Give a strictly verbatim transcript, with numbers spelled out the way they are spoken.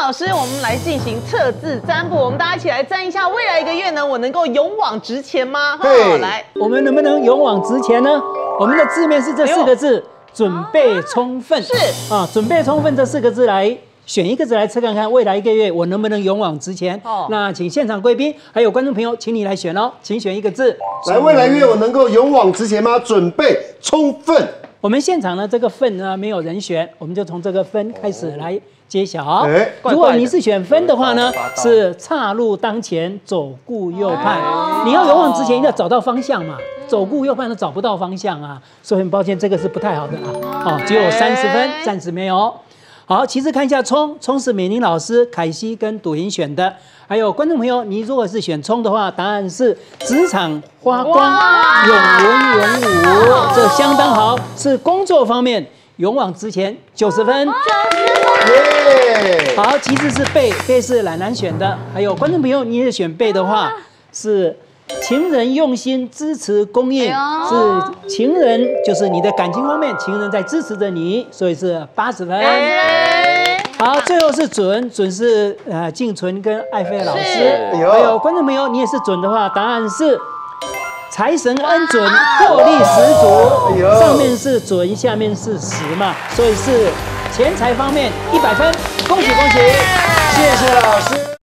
老师，我们来进行测字占卜，我们大家一起来占一下未来一个月呢，我能够勇往直前吗？好，来， 我们能不能勇往直前呢？我们的字面是这四个字，准备充分。 是啊，准备充分这四个字来。 选一个字来测看看，未来一个月我能不能勇往直前？哦，那请现场贵宾还有观众朋友，请你来选哦，请选一个字。 来，未来月我能够勇往直前吗？准备充分。 我们现场呢，这个分呢没有人选，我们就从这个分开始来揭晓。哎，如果你是选分的话呢，是岔路当前，左顾右盼。你要勇往直前，一定要找到方向嘛。 左顾右盼都找不到方向啊，所以很抱歉，这个是不太好的啦。哦，只有三十分，暂时没有。好，其次看一下冲，冲是美玲老师、凯西跟赌莹选的。还有观众朋友，你如果是选冲的话，答案是职场发光，勇文勇武，这相当好，是工作方面勇往直前，九十分。九十分。好，其次是背，背是懒懒选的。还有观众朋友，你也选背的话是。 情人用心支持公益，是情人就是你的感情方面，情人在支持着你，所以是八十分。好，最后是准，准是呃静纯跟艾菲老师，还有观众朋友，你也是准的话，答案是财神恩准，获利十足。上面是准，下面是十嘛，所以是钱财方面一百分，恭喜恭喜，谢谢老师。